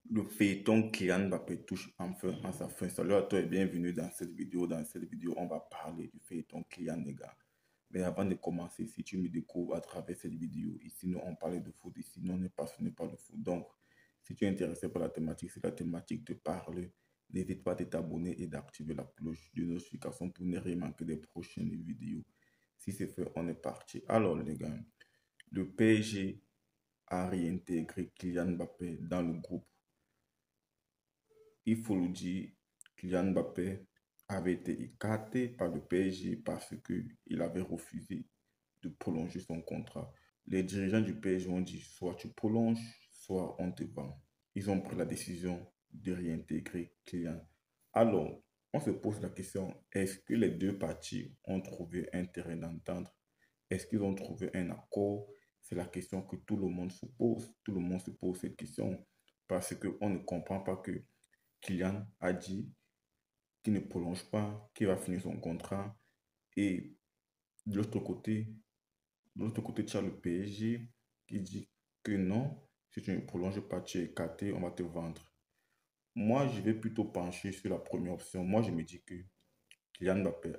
Le feuilleton Kylian Mbappé touche enfin à sa fin. Salut à toi et bienvenue dans cette vidéo. Dans cette vidéo, on va parler du feuilleton Kylian, les gars. Mais avant de commencer, si tu me découvres à travers cette vidéo, ici nous on parle de foot, ici nous on est passionné par le foot. Donc, si tu es intéressé par la thématique, si la thématique te parle, n'hésite pas à t'abonner et d'activer la cloche de notification pour ne rien manquer des prochaines vidéos. Si c'est fait, on est parti. Alors les gars, le PSG a réintégré Kylian Mbappé dans le groupe. Il faut le dire, Kylian Mbappé avait été écarté par le PSG parce qu'il avait refusé de prolonger son contrat. Les dirigeants du PSG ont dit soit tu prolonges, soit on te vend. Ils ont pris la décision de réintégrer Kylian. Alors, on se pose la question, est-ce que les deux parties ont trouvé un terrain d'entente? Est-ce qu'ils ont trouvé un accord? C'est la question que tout le monde se pose. Tout le monde se pose cette question parce qu'on ne comprend pas que Kylian a dit qu'il ne prolonge pas, qu'il va finir son contrat. Et de l'autre côté, tu as le PSG qui dit que non, si tu ne prolonges pas, tu es écarté, on va te vendre. Moi, je vais plutôt pencher sur la première option. Moi, je me dis que Kylian Mbappé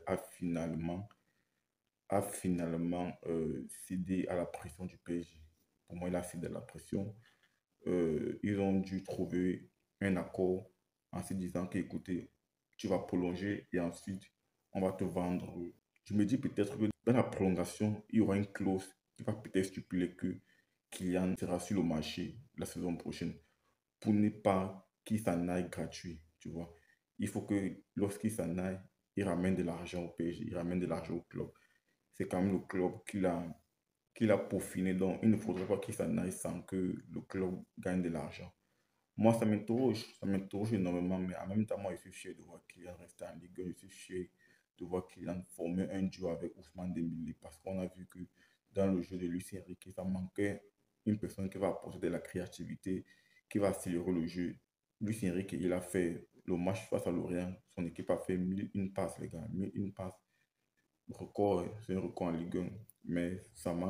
a finalement cédé à la pression du PSG. Pour moi, il a cédé à la pression. Ils ont dû trouver un accord en se disant que, écoutez, tu vas prolonger et ensuite, on va te vendre. Je me dis peut-être que dans la prolongation, il y aura une clause qui va peut-être stipuler que Kylian sera sur le marché la saison prochaine pour ne pas qu'il s'en aille gratuit, tu vois. Il faut que lorsqu'il s'en aille, il ramène de l'argent au PSG, il ramène de l'argent au club. C'est quand même le club qu'il a peaufiné, donc il ne faudrait pas qu'il s'en aille sans que le club gagne de l'argent. Moi, ça m'interroge énormément, mais en même temps, moi, je suis fier de voir Kylian rester en Ligue 1, je suis fier de voir Kylian former un duo avec Ousmane Dembélé, parce qu'on a vu que dans le jeu de Luis Enrique, ça manquait une personne qui va apporter de la créativité, qui va accélérer le jeu. Luis Enrique, il a fait le match face à Lorient, son équipe a fait 1001 passes, les gars, 1001 passes. Record, c'est un record en Ligue 1, mais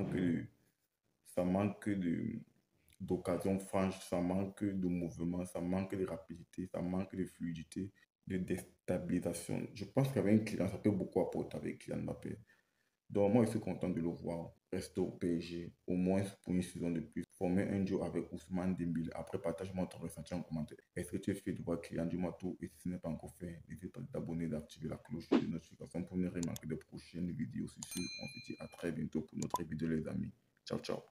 ça manque d'occasion franche, ça manque de mouvement, ça manque de rapidité, ça manque de fluidité, de déstabilisation. Je pense qu'avec un client, ça peut beaucoup apporter avec Kylian Mbappé. Donc moi, je suis content de le voir rester au PSG, au moins pour une saison de plus. Former un duo avec Ousmane Dembélé. Après, partage-moi ton ressenti en commentaire. Est-ce que tu es fait de voir Kylian? Dis-moi tout. Et si ce n'est pas encore fait, n'hésite pas à t'abonner et d'activer la cloche de notification pour ne rien manquer des prochaines vidéos. Sur ce, on se dit à très bientôt pour notre vidéo, les amis. Ciao, ciao.